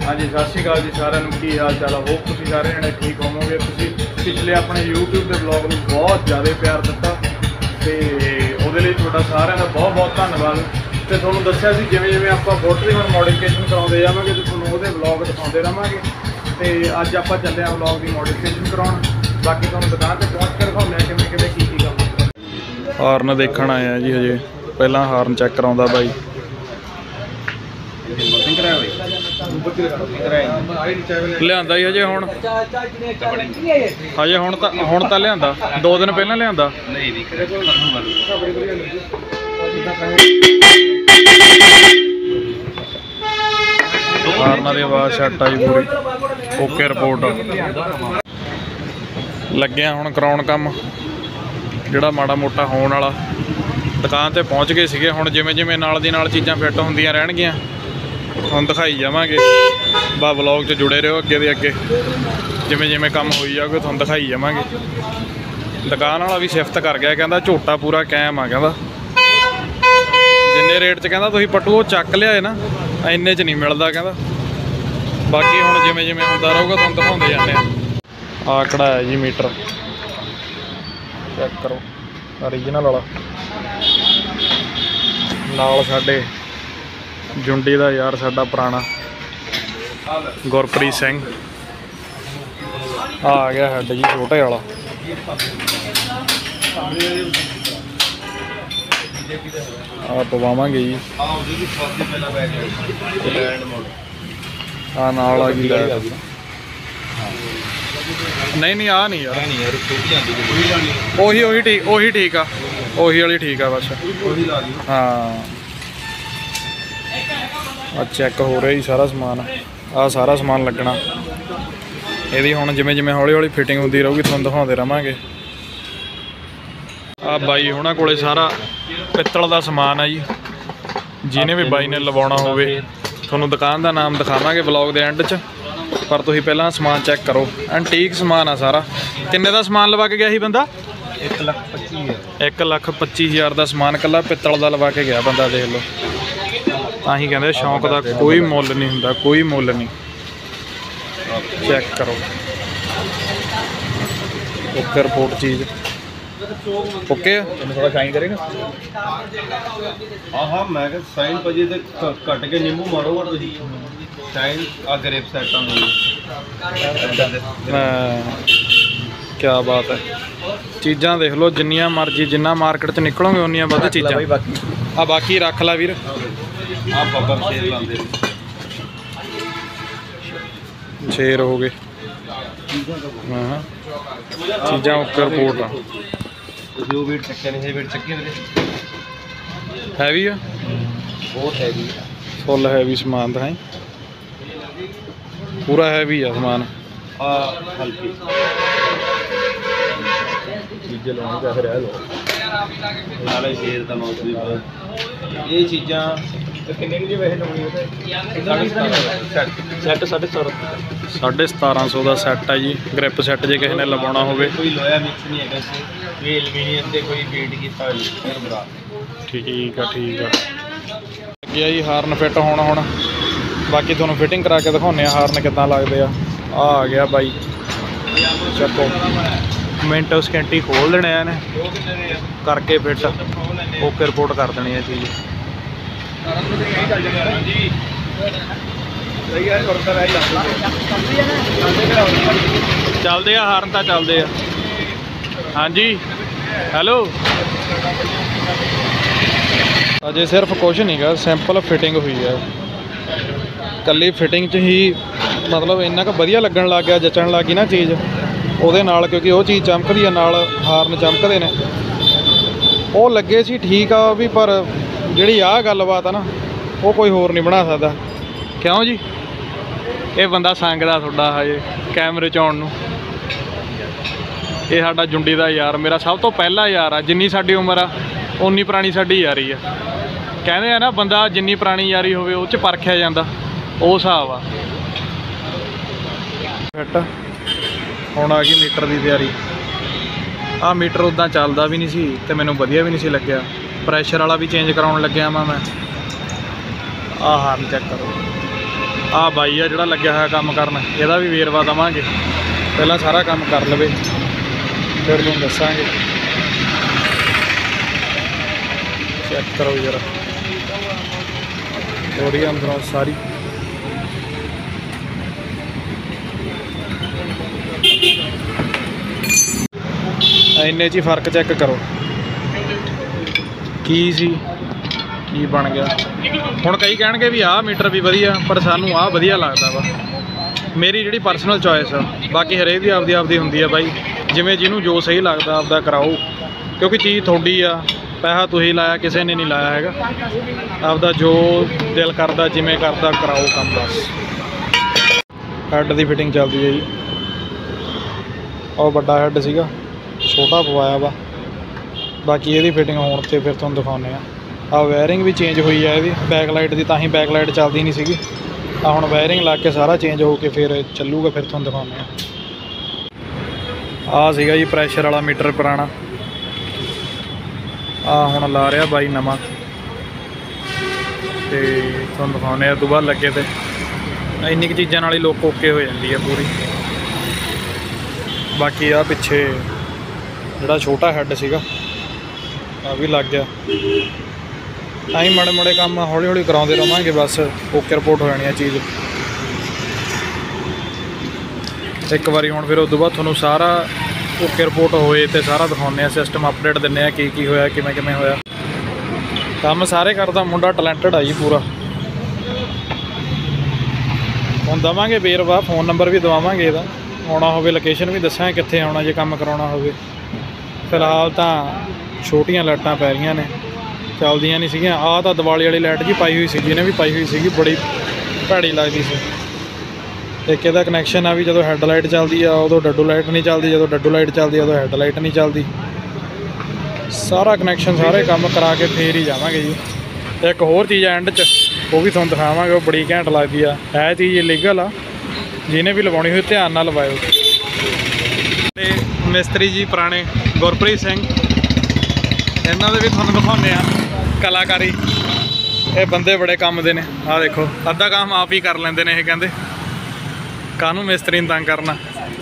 हाँ जी, सत श्री अकाल जी साਰਿਆਂ ਨੂੰ। ਕੀ हाल चाल है? होप तुसीं सारे जने ठीक होवोगे। तुसीं पिछले अपने यूट्यूब के ब्लॉग में बहुत ज़्यादा प्यार दिता तो वो थोड़ा सारिਆਂ का बहुत बहुत धन्यवाद। तो थोड़ा दसिया जिमें जिमें आप बोट की हम मॉडिफिकेशन कराते जावे तो थोड़ा वो ब्लॉग दिखाते रहेंगे। तो अज आप चले ब्लॉग की मॉडिफिकेशन कराने, बाकी थोड़ा दुकान पर पहुँच कर दिखाने किमें किमें की काम। हारन देखण आए जी, हजे पहला हारन चैक कराउंदा बाई। लिआंदा ही हजे हुण तां लिआंदा 2 दिन पहलां लिआंदा। हारना दी आवाज़ सैट आई पूरी ओके। रिपोर्ट लग्या हुण कराउण काम जिहड़ा माड़ा मोटा होण वाला। दुकान ते पहुँच गए सीगे। हुण जिवें जिवें नाल दी नाल चीज़ां फिट हुंदियां रहणगीਆਂ तुहानूं दिखाई जावांगे। बा व्लॉग च जुड़े रहो अगे दे अगे, जिमें जिमें काम होई जाऊगा तुहानूं दिखाई जावांगे। दुकान वाला भी शिफ्ट कर गया, कहंदा झोटा पूरा कायम आ, कहंदा जिन्ने रेट च कहंदा तुसीं पट्टू चक लिआए ना इन्ने च नहीं मिलदा कहंदा। बाकी हुण जिमें जिमें हुंदा रहूगा तुहानूं दिखाउंदे जांदे आ। आकड़ा है जी मीटर, चेक करो ओरिजिनल वाला। नाल साडे जुंडी का यार साडा पुराना गुरप्रीत सिंह आ गया हेड जी छोटे वाला। आ पवावांगे जी। आ नाल आ गई नहीं आ नहीं यार ओही ठीक आ, ओही वाली ठीक आ बस। हाँ चेक हो रहा ही सारा समान। आ सारा समान लगना यदि हुण जिमें जिमें हौली हौली फिटिंग होंदी रहूगी तुहानूं दिखाउंदे रहांगे। आ बाई हुणां कोले सारा पित्तल दा समान है जी। जिन्हें भी बाई ने लवाउणा होवे तुहानूं दुकान का नाम दिखावांगे ब्लॉग के एंड च, पर तुसीं पहलां समान चेक करो। एंटीक समान आ सारा। किन्ने दा समान लवा के गया ही बंदा? 1,25,000 का समान कल्ला पित्तल का लवा के गया बंदा। देख लो, ताही कहते शौक का कोई मुल नहीं हुंदा, कोई मुल नहीं। चेक करो ओके रिपोर्ट चीज़ ओके। थोड़ा शाइन करेगा। हाँ हाँ मैं शाइन भाजी तो कट के नींबू मारो और शाइन आ ग्रेप सेट क्या बात है। चीज़ां देख लो जिन्नियां मर्जी जिन्ना मार्केट च निकलोगे उन्नियां वध चीज़ां। आ बाकी रख ला वीर। शेर हो गए। हाँ चीज़ां ओके रिपोर्ट आ। जो वेट चक्के ने वेट चक्के हैवी है, बहुत हैवी फुल हैवी समान था। पूरा हैवी है समान। हल्की चीज़ें लाने का फिर लो नाले शेर का नोट भी ये चीज़ां किन्ने की वैसे लानी सैट 1750 का सैट है जी। ग्रिप सैट जे किसी ने लवाउणा होवे। कोई लोया मिक्स नहीं है, कोई एलुमीनियम से कोई पेंट किया ठीक है गया जी। हारन फिट होना हुण बाकी तुहानूं फिटिंग करा के दिखाउने हारन किद्दां लगदे आ गया बाई। चको मिनट सकेंटी खोल देने ने करके फिट ओके रिपोर्ट कर देनी है चीज़। चलते आ हारन तो चलते आ। हाँ जी हेलो। अजे सिर्फ कुछ नहीं गा, सिंपल फिटिंग हुई है। कल्ली फिटिंग च ही मतलब इन्ना क वधिया लगन लग गया, जचन लग गई ना चीज़ ਉਹਦੇ ਨਾਲ, क्योंकि वो चीज़ चमकदी है नाल हारन चमकदे ने। वो लगे सी ठीक आ भी, पर जिहड़ी आ गलबात है ना वो कोई होर नहीं बना सकदा। क्यों जी? ये बंदा संगदा तुहाडा हजे कैमरे च आउण नूं। ये साडा जुंडी दा यार, मेरा सब तो पहला यार आ। जिन्नी साडी उम्र आ उन्नी पुरानी साडी यारी आ। कहंदे आ ना बंदा जिन्नी पुरानी यारी होवे उह च परखिया जांदा, वो हिसाब आ। फिट हुण आ गई मीटर की तैयारी। आ मीटर उदा चलदा भी नहीं सी ते मैनूं वधिया भी नहीं सी लग्गिया। प्रैशर वाला भी चेंज कराउण लग्गिया मैं। आ हारन चेक करो, ਆ ਬਾਈ ਆ ਜਿਹੜਾ ਲੱਗਿਆ ਹੋਇਆ ਕੰਮ ਕਰਨ, ਇਹਦਾ ਵੀ ਵੇਰਵਾ ਦੇਵਾਂਗੇ। ਪਹਿਲਾਂ ਸਾਰਾ ਕੰਮ ਕਰ ਲਵੇ ਫਿਰ ਤੁਹਾਨੂੰ ਦੱਸਾਂਗੇ। ਚੈੱਕ ਕਰੋ ਜਰਾ ਥੋੜੀ ਅੰਦਰੋਂ ਸਾਰੀ। ਇੰਨੇ 'ਚ ਹੀ ਫਰਕ ਚੈੱਕ ਕਰੋ ਕੀ ਸੀ ਕੀ ਬਣ ਗਿਆ। ਹੁਣ ਕਈ ਕਹਿਣਗੇ ਵੀ ਆਹ ਮੀਟਰ ਵੀ ਵਧੀਆ, ਪਰ ਸਾਨੂੰ ਆਹ ਵਧੀਆ ਲੱਗਦਾ ਵਾ। ਮੇਰੀ ਜਿਹੜੀ ਪਰਸਨਲ ਚੋਇਸ ਆ, ਬਾਕੀ ਹਰੇਕ ਦੀ ਆਪਦੀ ਹੁੰਦੀ ਆ ਬਾਈ। ਜਿਵੇਂ ਜਿਹਨੂੰ ਜੋ ਸਹੀ ਲੱਗਦਾ ਆਪਦਾ ਕਰਾਓ, ਕਿਉਂਕਿ ਚੀਜ਼ ਤੁਹਾਡੀ ਆ, ਪੈਸਾ ਤੁਸੀਂ ਲਾਇਆ, ਕਿਸੇ ਨੇ ਨਹੀਂ ਲਾਇਆ ਹੈਗਾ। ਆਪਦਾ ਜੋ ਦਿਲ ਕਰਦਾ ਜਿਵੇਂ ਕਰਦਾ ਕਰਾਓ ਕੰਮ ਬਸ। ਹੈੱਡ ਦੀ ਫਿਟਿੰਗ ਚੱਲਦੀ ਹੈ ਜੀ। ਉਹ ਵੱਡਾ ਹੈੱਡ ਸੀਗਾ, ਛੋਟਾ ਪਵਾਇਆ ਵਾ। ਬਾਕੀ ਇਹਦੀ ਫਿਟਿੰਗ ਹੋਣ 'ਤੇ ਫਿਰ ਤੁਹਾਨੂੰ ਦਿਖਾਉਂਦੇ ਆ। ਆਹ ਵਾਇਰਿੰਗ ਵੀ ਚੇਂਜ ਹੋਈ ਆ ਇਹਦੀ ਬੈਕ ਲਾਈਟ ਦੀ, ਤਾਂ ਹੀ ਬੈਕ ਲਾਈਟ ਚੱਲਦੀ ਨਹੀਂ ਸੀਗੀ। ਆ ਹੁਣ ਵਾਇਰਿੰਗ ਲਾ ਕੇ ਸਾਰਾ ਚੇਂਜ ਹੋ ਕੇ ਫਿਰ ਚੱਲੂਗਾ। ਫਿਰ ਤੁਹਾਨੂੰ ਦਿਖਾਉਂਦੇ ਆ। ਆਹ ਸੀਗਾ ਜੀ ਪ੍ਰੈਸ਼ਰ ਵਾਲਾ ਮੀਟਰ ਪੁਰਾਣਾ, ਆ ਹੁਣ ਲਾ ਰਿਹਾ ਬਾਈ ਨਵਾਂ, ਤੇ ਤੁਹਾਨੂੰ ਦਿਖਾਉਂਦੇ ਆ। ਤੋਂ ਬਾਅਦ ਲੱਗੇ ਤੇ ਇੰਨੀ ਕੁ ਚੀਜ਼ਾਂ ਨਾਲ ਹੀ ਲੋਕ ਓਕੇ ਹੋ ਜਾਂਦੀ ਆ ਪੂਰੀ। ਬਾਕੀ ਆ ਪਿੱਛੇ ਜਿਹੜਾ ਛੋਟਾ ਹੈੱਡ ਸੀਗਾ ਆ ਵੀ ਲੱਗ ਗਿਆ। ਅਸੀਂ ਮਾੜੇ ਮਾੜੇ ਕੰਮ ਹੌਲੀ ਹੌਲੀ ਕਰਾਉਂਦੇ ਰਹਾਂਗੇ, ਬਸ ਓਕੇ ਰਿਪੋਰਟ ਹੋ ਜਾਣੀ ਆ ਚੀਜ਼ ਇੱਕ ਵਾਰੀ। ਹੁਣ ਫਿਰ ਉਸ ਤੋਂ ਬਾਅਦ ਤੁਹਾਨੂੰ ਸਾਰਾ ਓਕੇ ਰਿਪੋਰਟ ਹੋਏ ਤੇ ਸਾਰਾ ਦਿਖਾਉਂਦੇ ਆ, ਸਿਸਟਮ ਅਪਡੇਟ ਦਿੰਦੇ ਆ ਕੀ ਹੋਇਆ, ਕਿਵੇਂ ਹੋਇਆ। ਕੰਮ ਸਾਰੇ ਕਰਦਾ ਮੁੰਡਾ, ਟੈਲੈਂਟਡ ਆ ਜੀ ਪੂਰਾ। ਹੁਣ ਦੇਵਾਂਗੇ ਵੇਰਵਾ, ਫ਼ੋਨ ਨੰਬਰ ਵੀ ਦਵਾਵਾਂਗੇ ਇਹਦਾ। ਆਉਣਾ ਹੋਵੇ ਲੋਕੇਸ਼ਨ ਵੀ ਦੱਸਾਂਗੇ ਕਿੱਥੇ ਆਉਣਾ ਜੇ ਕੰਮ ਕਰਾਉਣਾ ਹੋਵੇ। ਫਿਲਹਾਲ ਤਾਂ ਛੋਟੀਆਂ ਲਾਈਟਾਂ ਪੈ ਰਹੀਆਂ ਨੇ, ਚੱਲਦੀਆਂ ਨਹੀਂ ਸੀਗੀਆਂ। ਆਹ ਤਾਂ ਦੀਵਾਲੀ ਵਾਲੀ ਲਾਈਟ ਜੀ ਪਾਈ ਹੋਈ ਸੀ, ਜਿਹਨੇ ਵੀ ਪਾਈ ਹੋਈ ਸੀਗੀ, ਬੜੀ ਭੈੜੀ ਲੱਗਦੀ ਸੀ। ਇੱਕ ਇਹਦਾ ਕਨੈਕਸ਼ਨ ਆ ਵੀ ਜਦੋਂ ਹੈੱਡ ਲਾਈਟ ਚੱਲਦੀ ਆ ਉਦੋਂ ਡੱਡੂ ਲਾਈਟ ਨਹੀਂ ਚੱਲਦੀ, ਜਦੋਂ ਡੱਡੂ ਲਾਈਟ ਚੱਲਦੀ ਆ ਉਦੋਂ ਹੈੱਡ ਲਾਈਟ ਨਹੀਂ ਚੱਲਦੀ। ਸਾਰਾ ਕਨੈਕਸ਼ਨ ਸਾਰੇ ਕੰਮ ਕਰਾ ਕੇ ਫੇਰ ਹੀ ਜਾਵਾਂਗੇ ਜੀ। ਇੱਕ ਹੋਰ ਚੀਜ਼ ਐਂਡ 'ਚ ਉਹ ਵੀ ਤੁਹਾਨੂੰ ਦਿਖਾਵਾਂਗੇ, ਉਹ ਬੜੀ ਘੈਂਟ ਲੱਗਦੀ ਆ। ਇਹ ਚੀਜ਼ ਇਲੀਗਲ ਆ, ਜਿਹਨੇ ਵੀ ਲਵਾਉਣੀ ਹੋਈ ਧਿਆਨ ਨਾਲ ਲਵਾਇਓ। ਤੇ ਮਿਸਤਰੀ ਜੀ ਪੁਰਾਣੇ ਗੁਰਪ੍ਰੀਤ ਸਿੰਘ, ਇਹਨਾਂ ਦੇ ਵੀ ਤੁਹਾਨੂੰ ਦਿਖਾਉਂਦੇ ਆ ਕਲਾਕਾਰੀ। ਇਹ ਬੰਦੇ ਬੜੇ ਕੰਮ ਦੇ ਨੇ। ਆਹ ਦੇਖੋ ਅੱਧਾ ਕੰਮ ਆਪ ਹੀ ਕਰ ਲੈਂਦੇ ਨੇ ਇਹ, ਕਹਿੰਦੇ ਕਾਹਨੂੰ ਮਿਸਤਰੀ ਨੂੰ ਤੰਗ ਕਰਨਾ।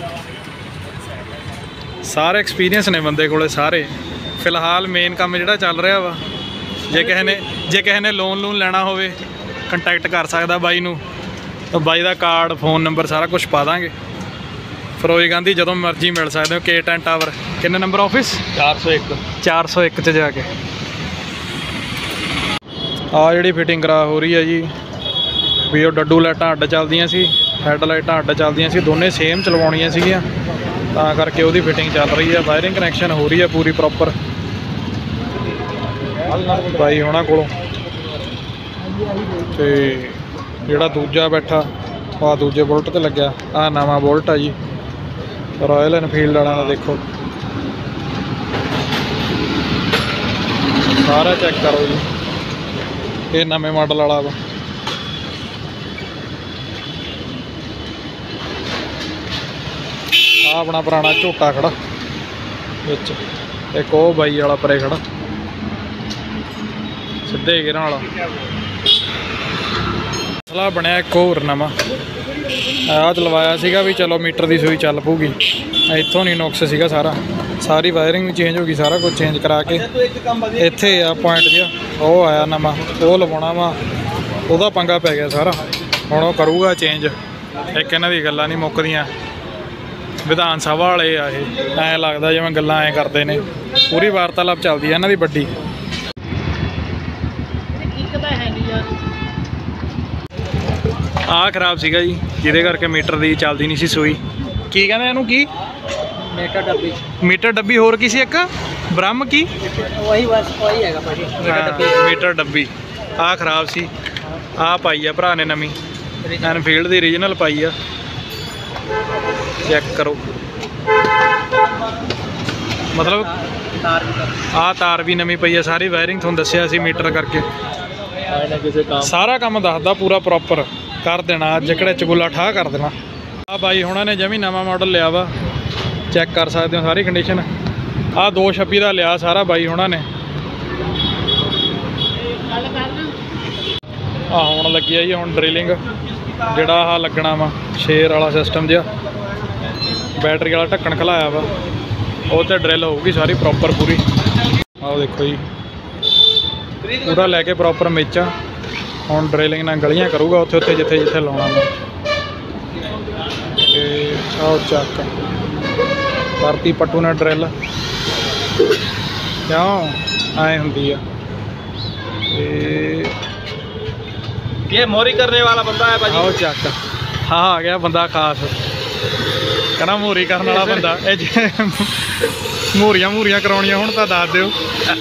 ਸਾਰੇ ਐਕਸਪੀਰੀਅੰਸ ਨੇ ਬੰਦੇ ਕੋਲੇ ਸਾਰੇ। ਫਿਲਹਾਲ ਮੇਨ ਕੰਮ ਜਿਹੜਾ ਚੱਲ ਰਿਹਾ ਵਾ, ਜੇ ਕਿਸੇ ਨੇ ਲੋਨ ਲੈਣਾ ਹੋਵੇ ਕੰਟੈਕਟ ਕਰ ਸਕਦਾ ਬਾਈ ਨੂੰ। ਤਾਂ ਬਾਈ ਦਾ ਕਾਰਡ, ਫ਼ੋਨ ਨੰਬਰ ਸਾਰਾ ਕੁਝ ਪਾ ਦਾਂਗੇ। ਫਿਰੋਜ਼ ਗਾਂਧੀ ਜਦੋਂ ਮਰਜ਼ੀ ਮਿਲ ਸਕਦੇ ਹੋ, K10 ਟਾਵਰ। ਕਿੰਨੇ ਨੰਬਰ ਆਫਿਸ? 401 'ਚ ਜਾ ਕੇ। ਆਹ ਜਿਹੜੀ ਫਿਟਿੰਗ ਕਰਾ ਹੋ ਰਹੀ ਹੈ ਜੀ, ਵੀ ਉਹ ਡੱਡੂ ਲਾਈਟਾਂ ਅੱਡ ਚੱਲਦੀਆਂ ਸੀ, ਹੈੱਡ ਲਾਈਟਾਂ ਅੱਡ ਚੱਲਦੀਆਂ ਸੀ, ਦੋਨੇ ਸੇਮ ਚਲਵਾਉਣੀਆਂ ਸੀਗੀਆਂ, ਤਾਂ ਕਰਕੇ ਉਹਦੀ ਫਿਟਿੰਗ ਚੱਲ ਰਹੀ ਹੈ। ਵਾਇਰਿੰਗ ਕਨੈਕਸ਼ਨ ਹੋ ਰਹੀ ਹੈ ਪੂਰੀ ਪ੍ਰੋਪਰ ਬਾਈ ਹੋਣਾ ਕੋਲੋਂ। ਤੇ ਜਿਹੜਾ ਦੂਜਾ ਬੈਠਾ ਆਹ ਦੂਜੇ ਬੁਲਟ 'ਤੇ ਲੱਗਿਆ, ਆਹ ਨਵਾਂ ਬੁਲਟ ਆ ਜੀ ਰਾਇਲ ਐਨਫੀਲਡ ਵਾਲਿਆਂ ਦਾ। ਦੇਖੋ ਸਾਰਾ ਚੈੱਕ ਕਰੋ ਜੀ, ਇਹ ਨਵੇਂ ਮਾਡਲ ਵਾਲਾ ਵਾ। ਆਹ ਆਪਣਾ ਪੁਰਾਣਾ ਝੋਟਾ ਖੜਾ ਵਿੱਚ, ਇੱਕ ਉਹ ਬਾਈ ਵਾਲਾ ਪਰੇ ਖੜਾ ਸਿੱਧੇ ਗੇਰਾਂ ਵਾਲਾ। ਮਸਲਾ ਬਣਿਆ ਇੱਕ ਹੋਰ ਨਵਾਂ, ਆਹ ਲਵਾਇਆ ਸੀਗਾ ਵੀ ਚਲੋ ਮੀਟਰ ਦੀ ਸੂਈ ਚੱਲ ਪਊਗੀ। ਇੱਥੋਂ ਨਹੀਂ ਨੁਕਸ ਸੀਗਾ ਸਾਰਾ, ਸਾਰੀ ਵਾਇਰਿੰਗ ਵੀ ਚੇਂਜ ਹੋ ਗਈ, ਸਾਰਾ ਕੁਝ ਚੇਂਜ ਕਰਾ ਕੇ ਇੱਥੇ ਆ ਪੁਆਇੰਟ ਜਿਹਾ ਉਹ ਆਇਆ ਨਵਾਂ, ਉਹ ਲਵਾਉਣਾ ਵਾ। ਉਹਦਾ ਪੰਗਾ ਪੈ ਗਿਆ ਸਾਰਾ, ਹੁਣ ਉਹ ਕਰੂਗਾ ਚੇਂਜ। ਇੱਕ ਇਹਨਾਂ ਦੀ ਗੱਲਾਂ ਨਹੀਂ ਮੁੱਕਦੀਆਂ, ਵਿਧਾਨ ਸਭਾ ਵਾਲੇ ਆ ਇਹ। ਐਂ ਲੱਗਦਾ ਜਿਵੇਂ ਗੱਲਾਂ ਐਂ ਕਰਦੇ ਨੇ, ਪੂਰੀ ਵਾਰਤਾਲਾਪ ਚੱਲਦੀ ਆ ਇਹਨਾਂ ਦੀ ਵੱਡੀ। ਆਹ ਖਰਾਬ ਸੀਗਾ ਜੀ, ਜਿਹਦੇ ਕਰਕੇ ਮੀਟਰ ਦੀ ਚੱਲਦੀ ਨਹੀਂ ਸੀ ਸੂਈ। ਕੀ ਕਹਿੰਦੇ ਇਹਨੂੰ? ਕੀ ਮੀਟਰ ਡੱਬੀ ਹੋਰ ਕੀ ਸੀ ਇੱਕ ਬ੍ਰਹਮ ਕੀ ਮੀਟਰ ਡੱਬੀ। ਆਹ ਖਰਾਬ ਸੀ, ਆਹ ਪਾਈ ਆ ਭਰਾ ਨੇ ਨਵੀਂ, ਐਨਫੀਲਡ ਦੀ ਰੀਜਨਲ ਪਾਈ ਆ। ਚੈੱਕ ਕਰੋ, ਮਤਲਬ ਆਹ ਤਾਰ ਵੀ ਨਵੀਂ ਪਈ ਆ। ਸਾਰੀ ਵਾਇਰਿੰਗ ਤੁਹਾਨੂੰ ਦੱਸਿਆ ਸੀ ਮੀਟਰ ਕਰਕੇ, ਸਾਰਾ ਕੰਮ ਦੱਸਦਾ ਪੂਰਾ ਪ੍ਰੋਪਰ ਕਰ ਦੇਣਾ। ਅੱਜ ਕਿਹੜੇ ਚਗੁੱਲਾ ਠਾਹ ਕਰ ਦੇਣਾ। ਆਹ ਬਾਈ ਹੁਣਾਂ ਨੇ ਜਮੀ ਨਵਾਂ ਮਾਡਲ ਲਿਆ ਵਾ, ਚੈੱਕ ਕਰ ਸਕਦੇ ਹੋ ਸਾਰੀ ਕੰਡੀਸ਼ਨ। ਆਹ 226 ਦਾ ਲਿਆ ਸਾਰਾ ਬਾਈ ਹੁਣਾਂ ਨੇ। ਆਹ ਹੁਣ ਲੱਗੀ ਆ ਜੀ ਹੁਣ ਡਰਿਲਿੰਗ, ਜਿਹੜਾ ਆਹ ਲੱਗਣਾ ਵਾ ਸ਼ੇਰ ਵਾਲਾ ਸਿਸਟਮ ਜਿਹਾ, ਬੈਟਰੀ ਵਾਲਾ ਢੱਕਣ ਖਲਾਇਆ ਵਾ, ਉਹ ਤੇ ਡਰਿਲ ਹੋਊਗੀ ਸਾਰੀ ਪ੍ਰੋਪਰ ਪੂਰੀ। ਆਹ ਦੇਖੋ ਜੀ ਪੂਰਾ ਲੈ ਕੇ ਪ੍ਰੋਪਰ ਮੇਚਾ। ਹੁਣ ਡਰਿਲਿੰਗ ਨਾਲ ਗਲੀਆਂ ਕਰੂਗਾ ਉੱਥੇ ਉੱਥੇ ਜਿੱਥੇ ਜਿੱਥੇ ਲਾਉਣਾ ਵਾ। ਤੇ ਆਹ ਚੱਕ ਕਰਤੀ ਪੱਟੂ ਨਾਲ ਡਰਿਲ, ਕਿਉਂ ਐਂ ਹੁੰਦੀ ਆ। ਤੇ ये मोरी करने वाला बंदा है भाजी। ਆਓ ਚੱਕ, ਹਾਂ ਆ ਗਿਆ ਬੰਦਾ ਖਾਸ, ਕਹਿੰਦਾ ਮੋਰੀ ਕਰਨ ਵਾਲਾ ਬੰਦਾ। ਇਹ ਜੇ ਮੋਰੀਆਂ ਕਰਾਉਣੀਆਂ ਹੁਣ ਤਾਂ ਦੱਸ ਦਿਓ।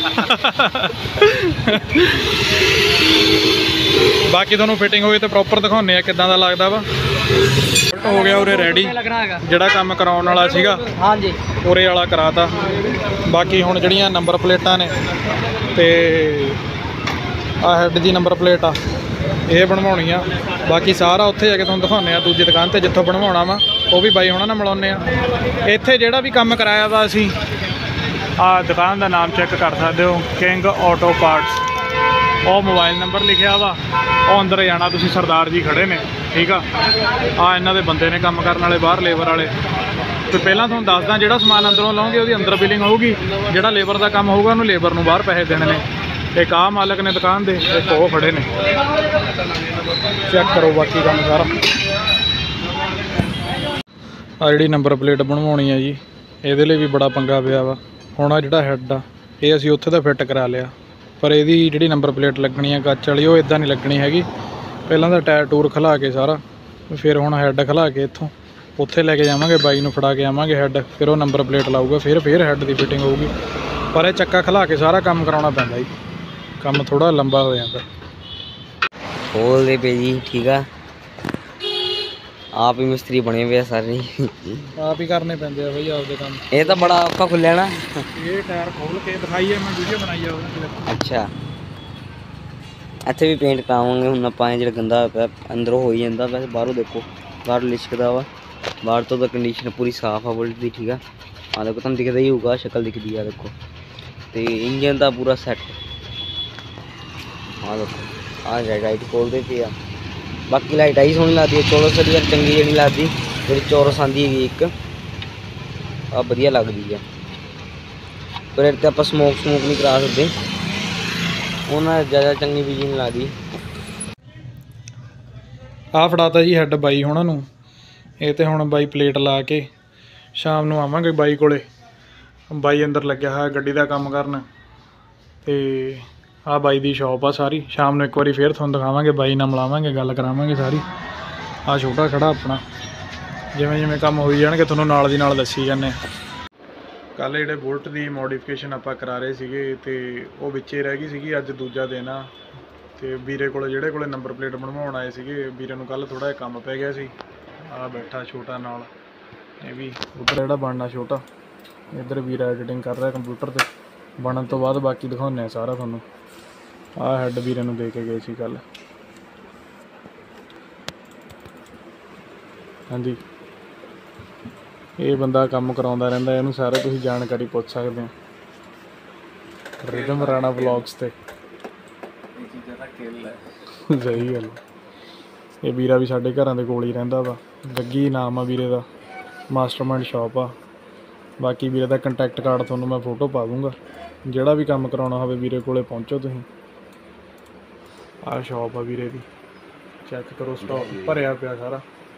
ਬਾਕੀ ਤੁਹਾਨੂੰ ਫਿਟਿੰਗ ਹੋਈ ਤੇ ਪ੍ਰੋਪਰ ਦਿਖਾਉਂਦੇ ਆ ਕਿੱਦਾਂ ਦਾ ਲੱਗਦਾ ਵਾ। ਹੋ ਗਿਆ ਉਰੇ ਰੈਡੀ, ਜਿਹੜਾ ਕੰਮ ਕਰਾਉਣ ਵਾਲਾ ਸੀਗਾ ਹਾਂਜੀ ਉਰੇ ਵਾਲਾ ਕਰਾਤਾ। ਬਾਕੀ ਹੁਣ ਜਿਹੜੀਆਂ ਨੰਬਰ ਪਲੇਟਾਂ ਨੇ ਤੇ ਆਹ ਹੈੱਡ ਦੀ ਨੰਬਰ ਪਲੇਟ ਆ ਇਹ ਬਣਵਾਉਣੀ ਆ। ਬਾਕੀ ਸਾਰਾ ਉੱਥੇ ਜਾ ਕੇ ਤੁਹਾਨੂੰ ਦਿਖਾਉਂਦੇ ਆ ਦੂਜੀ ਦੁਕਾਨ ਤੇ ਜਿੱਥੋਂ ਬਣਵਾਉਣਾ ਵਾ, ਉਹ ਵੀ ਬਾਈ ਹੁਣਾਂ ਨਾਲ ਮਿਲਾਉਂਦੇ ਆ। ਇੱਥੇ ਜਿਹੜਾ ਵੀ ਕੰਮ ਕਰਾਇਆ ਵਾ ਅਸੀਂ, ਆਹ ਦੁਕਾਨ ਦਾ ਨਾਮ ਚੈੱਕ ਕਰ ਸਕਦੇ ਹੋ, ਕਿੰਗ ਆਟੋ ਪਾਰਟਸ। ਉਹ ਮੋਬਾਈਲ ਨੰਬਰ ਲਿਖਿਆ ਵਾ, ਉਹ ਅੰਦਰ ਜਾਣਾ ਤੁਸੀਂ, ਸਰਦਾਰ ਜੀ ਖੜੇ ਨੇ, ਠੀਕ ਆ। ਆਹ ਇਹਨਾਂ ਦੇ ਬੰਦੇ ਨੇ ਕੰਮ ਕਰਨ ਵਾਲੇ ਬਾਹਰ, ਲੇਬਰ ਵਾਲੇ। ਤੇ ਪਹਿਲਾਂ ਤੁਹਾਨੂੰ ਦੱਸਦਾ, ਜਿਹੜਾ ਸਮਾਨ ਅੰਦਰੋਂ ਲਾਉਂਗੇ ਉਹਦੀ ਅੰਦਰ ਬਿਲਿੰਗ ਹੋਊਗੀ, ਜਿਹੜਾ ਲੇਬਰ ਦਾ ਕੰਮ ਹੋਊਗਾ ਉਹਨੂੰ ਲੇਬਰ ਨੂੰ ਬਾਹਰ ਪੈਸੇ ਦੇਣੇ ਨੇ। ਇੱਕ ਆਹ ਮਾਲਕ ਨੇ ਦੁਕਾਨ ਦੇ, ਇੱਕ ਉਹ ਖੜੇ ਨੇ। ਚੈੱਕ ਕਰੋ ਬਾਕੀ ਕੰਮ ਸਾਰਾ। ਆ ਜਿਹੜੀ ਨੰਬਰ ਪਲੇਟ ਬਣਵਾਉਣੀ ਆ ਜੀ, ਇਹਦੇ ਲਈ ਵੀ ਬੜਾ ਪੰਗਾ ਪਿਆ ਵਾ। ਹੁਣ ਆ ਜਿਹੜਾ ਹੈੱਡ ਆ ਇਹ ਅਸੀਂ ਉੱਥੇ ਦਾ ਫਿੱਟ ਕਰਾ ਲਿਆ, ਪਰ ਇਹਦੀ ਜਿਹੜੀ ਨੰਬਰ ਪਲੇਟ ਲੱਗਣੀ ਆ ਕੱਚ ਵਾਲੀ, ਉਹ ਇਦਾਂ ਨਹੀਂ ਲੱਗਣੀ ਹੈਗੀ। ਪਹਿਲਾਂ ਤਾਂ ਟਾਇਰ ਟੂਰ ਖਲਾ ਕੇ ਸਾਰਾ, ਫਿਰ ਹੁਣ ਹੈੱਡ ਖਲਾ ਕੇ ਇੱਥੋਂ ਉੱਥੇ ਲੈ ਕੇ ਜਾਵਾਂਗੇ, ਬਾਈ ਨੂੰ ਫੜਾ ਕੇ ਆਵਾਂਗੇ ਹੈੱਡ, ਫਿਰ ਉਹ ਨੰਬਰ ਪਲੇਟ ਲਾਊਗਾ, ਫਿਰ ਹੈੱਡ ਦੀ ਫਿਟਿੰਗ ਹੋਊਗੀ। ਪਰ ਇਹ ਚੱਕਾ ਖਲਾ ਕੇ ਸਾਰਾ ਕੰਮ ਕਰਾਉਣਾ ਪੈਂਦਾ ਜੀ, ਕੰਮ ਥੋੜਾ ਲੰਬਾ ਹੋ ਜਾਂਦਾ। खोलते पे जी, ठीक है। आप ही मिस्त्री बने हुए सारे, ਆਪ ਹੀ ਕਰਨੇ ਪੈਂਦੇ ਆ ਬਈ ਆਪਦੇ ਕੰਮ। ये तो बड़ा औखा खुलिया ना। ਇਹ ਟਾਇਰ ਖੋਲ ਕੇ ਦਿਖਾਈਏ, ਮੈਂ ਵੀਡੀਓ ਬਣਾਈ ਆ ਉਹਦੀ। अच्छा ਇੱਥੇ ਵੀ ਪੇਂਟ ਪਾਵਾਂਗੇ ਹੁਣ ਆਪਾਂ। ਜਿਹੜਾ ਗੰਦਾ ਪਿਆ ਅੰਦਰੋਂ ਹੋ ਹੀ ਜਾਂਦਾ, ਵੈਸੇ ਬਾਹਰੋਂ ਦੇਖੋ ਬਾਹਰ ਲਿਸ਼ਕਦਾ ਵਾ, ਬਾਹਰ ਤੋਂ ਤਾਂ ਕੰਡੀਸ਼ਨ ਪੂਰੀ ਸਾਫ ਆ ਬੁਲਟ ਦੀ, ਠੀਕ ਆ। ਆ ਦੇਖੋ ਤੁਹਾਨੂੰ ਦਿਖਦਾ ਹੀ ਹੋਊਗਾ, ਸ਼ਕਲ ਦਿਖਦੀ ਆ ਦੇਖੋ। ਤੇ ਇੰਜਨ ਦਾ ਪੂਰਾ ਸੈੱਟ ਆ ਦੇਖੋ। ਆ ਲਾਈਟ ਖੋਲਦੇ ਪਏ ਆ। ਬਾਕੀ ਲਾਈਟ ਆਈ ਸੋਹਣੀ ਲੱਗਦੀ ਹੈ, ਚੌਰਸ ਵਾਲੀ ਯਾਰ ਚੰਗੀ ਜਿਹੜੀ ਲੱਗਦੀ, ਜਿਹੜੀ ਚੌਰਸ ਆਉਂਦੀ ਹੈਗੀ ਇੱਕ, ਆ ਵਧੀਆ ਲੱਗਦੀ ਆ। ਪਰ ਇਹ ਤੇ ਆਪਾਂ ਸਮੋਕ ਨਹੀਂ ਕਰਾ ਸਕਦੇ, ਉਹਨਾਂ ਜ਼ਿਆਦਾ ਚੰਗੀ ਵੀ ਨਹੀਂ ਲੱਗਦੀ। ਆਹ ਫੜਾਤਾ ਜੀ ਹੈੱਡ ਬਾਈ ਹੁਣਾਂ ਨੂੰ। ਇਹ ਤੇ ਹੁਣ ਬਾਈ ਪਲੇਟ ਲਾ ਕੇ ਸ਼ਾਮ ਨੂੰ ਆਵਾਂਗੇ ਬਾਈ ਕੋਲੇ। ਬਾਈ ਅੰਦਰ ਲੱਗਿਆ ਹੋਇਆ ਗੱਡੀ ਦਾ ਕੰਮ ਕਰਨ। ਤੇ ਆਹ ਬਾਈ ਦੀ ਸ਼ੌਪ ਆ ਸਾਰੀ। ਸ਼ਾਮ ਨੂੰ ਇੱਕ ਵਾਰੀ ਫੇਰ ਤੁਹਾਨੂੰ ਦਿਖਾਵਾਂਗੇ, ਬਾਈ ਨਾਲ ਮਿਲਾਵਾਂਗੇ, ਗੱਲ ਕਰਾਵਾਂਗੇ ਸਾਰੀ। ਆਹ ਛੋਟਾ ਖੜਾ ਆਪਣਾ, ਜਿਵੇਂ ਜਿਵੇਂ ਕੰਮ ਹੋਈ ਜਾਣਗੇ ਤੁਹਾਨੂੰ ਨਾਲ ਦੀ ਨਾਲ ਦੱਸੀ ਜਾਂਦੇ। ਕੱਲ੍ਹ ਜਿਹੜੇ ਬੁਲਟ ਦੀ ਮੋਡੀਫਿਕੇਸ਼ਨ ਆਪਾਂ ਕਰਾ ਰਹੇ ਸੀਗੇ ਤੇ ਉਹ ਵਿੱਚੇ ਰਹਿ ਗਈ ਸੀਗੀ। ਅੱਜ ਦੂਜਾ ਦਿਨ ਆ ਤੇ ਵੀਰੇ ਕੋਲ, ਜਿਹੜੇ ਕੋਲੇ ਨੰਬਰ ਪਲੇਟ ਬਣਵਾਉਣ ਆਏ ਸੀਗੇ, ਵੀਰੇ ਨੂੰ ਕੱਲ੍ਹ ਥੋੜ੍ਹਾ ਜਿਹਾ ਕੰਮ ਪੈ ਗਿਆ ਸੀ। ਆਹ ਬੈਠਾ ਛੋਟਾ ਨਾਲ, ਇਹ ਵੀ ਉੱਧਰ ਜਿਹੜਾ ਬਣਨਾ ਛੋਟਾ, ਇੱਧਰ ਵੀਰਾ ਐਡੀਟਿੰਗ ਕਰ ਰਿਹਾ ਕੰਪਿਊਟਰ 'ਤੇ। ਬਣਨ ਤੋਂ ਬਾਅਦ ਬਾਕੀ ਦਿਖਾਉਂਦੇ ਆ ਸਾਰਾ ਤੁਹਾਨੂੰ। ਆਹ ਹੈੱਡ ਵੀਰੇ ਨੂੰ ਦੇ ਕੇ ਗਏ ਸੀ ਕੱਲ੍ਹ। ਹਾਂਜੀ, ਇਹ ਬੰਦਾ ਕੰਮ ਕਰਾਉਂਦਾ ਰਹਿੰਦਾ, ਇਹਨੂੰ ਸਾਰੇ ਤੁਸੀਂ ਜਾਣਕਾਰੀ ਪੁੱਛ ਸਕਦੇ ਹੋ ਰਿਦਮ ਰਾਣਾ ਵਲੌਗਸ ਤੇ। ਸਹੀ ਗੱਲ। ਇਹ ਵੀਰਾ ਵੀ ਸਾਡੇ ਘਰਾਂ ਦੇ ਕੋਲ ਹੀ ਰਹਿੰਦਾ ਵਾ, ਗੱਗੀ ਨਾਮ ਆ ਵੀਰੇ ਦਾ, ਮਾਸਟਰਮਾਈਂਡ ਸ਼ਾਪ ਆ। ਬਾਕੀ ਵੀਰੇ ਦਾ ਕੰਟੈਕਟ ਕਾਰਡ ਤੁਹਾਨੂੰ ਮੈਂ ਫੋਟੋ ਪਾ ਦੂੰਗਾ, ਜਿਹੜਾ ਵੀ ਕੰਮ ਕਰਾਉਣਾ ਹੋਵੇ ਵੀਰੇ ਕੋਲੇ ਪਹੁੰਚੋ ਤੁਸੀਂ। ਆਹ ਸ਼ਾਪ ਆ ਵੀਰੇ ਦੀ, ਚੈੱਕ ਕਰੋ, ਸਟਾਕ ਭਰਿਆ ਪਿਆ ਸਾਰਾ।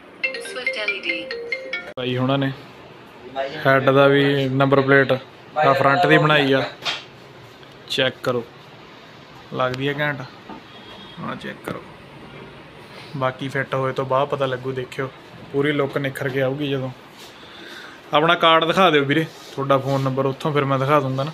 ਭਾਈ ਹੁਣਾਂ ਨੇ ਹੈੱਡ ਦਾ ਵੀ ਨੰਬਰ ਪਲੇਟ ਆ ਫਰੰਟ ਦੀ ਬਣਾਈ ਆ, ਚੈੱਕ ਕਰੋ, ਲੱਗਦੀ ਹੈ ਘੈਂਟ। ਹਾਂ ਚੈੱਕ ਕਰੋ, ਬਾਕੀ ਫਿੱਟ ਹੋਏ ਤੋਂ ਬਾਅਦ ਪਤਾ ਲੱਗੂ, ਦੇਖਿਓ ਪੂਰੀ ਲੁੱਕ ਨਿਖਰ ਕੇ ਆਊਗੀ ਜਦੋਂ। ਆਪਣਾ ਕਾਰਡ ਦਿਖਾ ਦਿਓ ਵੀਰੇ, ਤੁਹਾਡਾ ਫ਼ੋਨ ਨੰਬਰ, ਉੱਥੋਂ ਫਿਰ ਮੈਂ ਦਿਖਾ ਦੂੰਗਾ ਨਾ।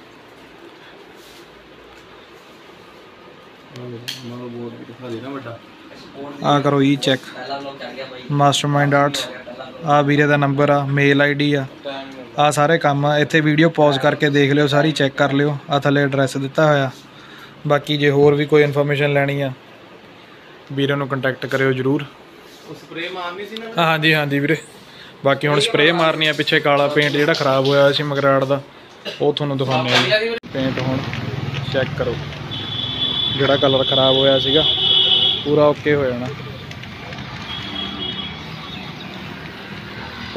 ਆ ਕਰੋ ਜੀ ਚੈੱਕ, ਮਾਸਟਰਮਾਈਂਡ ਆਰਟਸ। ਆ ਵੀਰੇ ਦਾ ਨੰਬਰ ਆ, ਮੇਲ ਆਈਡੀ ਆ, ਆ ਸਾਰੇ ਕੰਮ ਆ। ਇੱਥੇ ਵੀਡੀਓ ਪੌਜ਼ ਕਰਕੇ ਦੇਖ ਲਿਓ ਸਾਰੀ, ਚੈੱਕ ਕਰ ਲਿਓ। ਆ ਥੱਲੇ ਐਡਰੈਸ ਦਿੱਤਾ ਹੋਇਆ। ਬਾਕੀ ਜੇ ਹੋਰ ਵੀ ਕੋਈ ਇਨਫੋਰਮੇਸ਼ਨ ਲੈਣੀ ਆ ਵੀਰੇ ਨੂੰ ਕੰਟੈਕਟ ਕਰਿਓ ਜ਼ਰੂਰ। ਸਪਰੇ ਮਾਰਨੀ ਸੀ ਨਾ? ਹਾਂਜੀ ਹਾਂਜੀ ਵੀਰੇ, ਬਾਕੀ ਹੁਣ ਸਪਰੇਅ ਮਾਰਨੀ ਆ। ਪਿੱਛੇ ਕਾਲਾ ਪੇਂਟ ਜਿਹੜਾ ਖ਼ਰਾਬ ਹੋਇਆ ਸੀ ਮਗਰਾੜ ਦਾ, ਉਹ ਤੁਹਾਨੂੰ ਦਿਖਾਉਂਦੇ ਆ ਜੀ। ਪੇਂਟ ਹੁਣ ਚੈੱਕ ਕਰੋ, ਜਿਹੜਾ ਕਲਰ ਖ਼ਰਾਬ ਹੋਇਆ ਸੀਗਾ ਪੂਰਾ ਓਕੇ ਹੋ ਜਾਣਾ।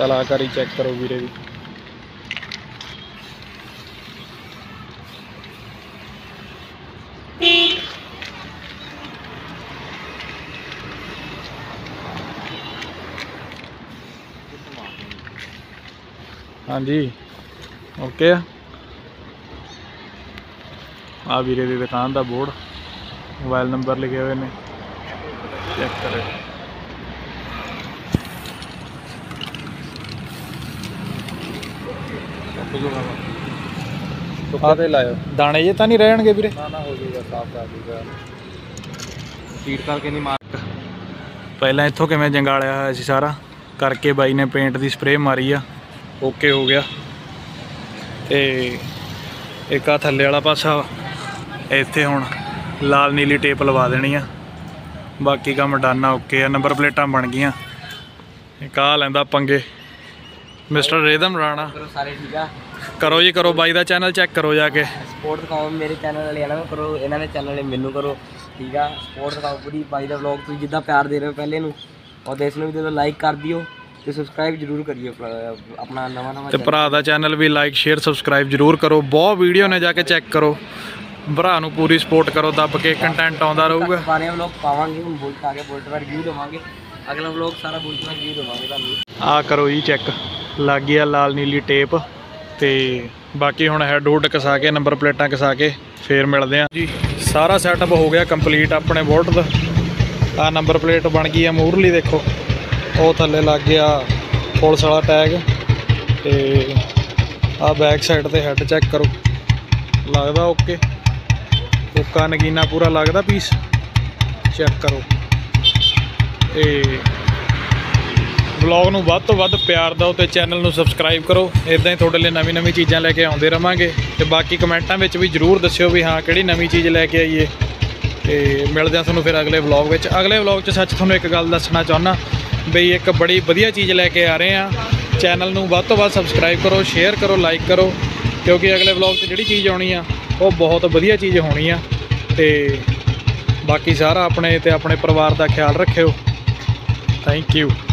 ਕਲਾਕਾਰੀ ਚੈੱਕ ਕਰੋ ਵੀਰੇ ਦੀ। ਹਾਂਜੀ ਓਕੇ ਆ ਵੀਰੇ ਦੀ ਦੁਕਾਨ ਦਾ ਬੋਰਡ, मोबाइल नंबर लिखे हुए ने, चेक करें। दाने जे तो नहीं रहणगे वीरे? ना हो जाएगा, साफ कर देगा, फीड करके नहीं मार। पहला इत्थों किवें जंगालिया होया सी सारा करके बाई ने पेंट की स्प्रे मारी आ, ओके हो गया। ते एक आ थल्ले वाला पासा इत्थे हुण लाल नीली टेप लवा देनी आ, बाकी काम डन आ, ओके आ। नंबर प्लेटां बन गई। एक आ लैंदा पंगे मिस्टर रिदम राणा। सारे ठीक है, करो जी करो, बाई दा चैनल चेक करो जाके, सपोर्ट दिखाओ मेरे चैनल वाले इन्हां नूं करो, इन्हां दे चैनल वाले मैनू करो, ठीक है। सपोर्ट दिखाओ पूरी, बाई दा व्लॉग तुसीं जिद्दां प्यार दे रहे हो पहले नूं, और देश नूं भी दे दो, लाइक कर दियो ते सबसक्राइब जरूर करियो अपना नवां ते भरा दा चैनल भी लाइक शेयर सबसक्राइब जरूर करो। बहुत वीडियो ने जाके चेक करो, भरा नूं पूरी सपोर्ट करो, दब के कंटेंट आउंदा रहूगा। सारे व्लॉग पावांगे, हुण बुलेट आ गया, बुलेट दा रिव्यू देवांगे, अगला व्लॉग सारा बुलेट दा रिव्यू देवांगे तुहानूं। आ करो जी चेक, लग गया लाल नीली टेप। ते बाकी हुण हैड हुड कसा के नंबर प्लेटां कसा के फिर मिलते हैं जी। सारा सैटअप हो गया कंप्लीट अपने बुलेट दा। आ नंबर प्लेट बन गई है मूरली, देखो वो थल्ले लग गया पुलिस वाला टैग। ते आ बैक साइड ते हैड चेक करो, लगदा ओके, ओका नगीना पूरा लगदा पीस, चेक करो। ते ब्लॉग नूं वध तो वध प्यार दो ते चैनल नूं सबसक्राइब करो, इदां ही तुहाडे लई नवीं नवीं चीज़ां लैके आउंदे रहांगे। ते बाकी कमेंटां विच भी जरूर दस्सिओ भी हाँ किहड़ी नवीं चीज़ लैके आईए। ते मिलदे आं तुहानूं फिर अगले व्लॉग विच। अगले व्लॉग च सच तुहानूं एक गल दस्सना चाहुंदा बई एक बड़ी वधिया चीज़ लैके आ रहे हैं। चैनल नूं वध तो वध सबसक्राइब करो, शेयर करो, लाइक करो, क्योंकि अगले व्लॉग च जिहड़ी चीज़ आउणी आ वो बहुत वधिया चीज़ होनी आ। ते बाकी सारा अपने ते अपने परिवार का ख्याल रखियो। Thank you.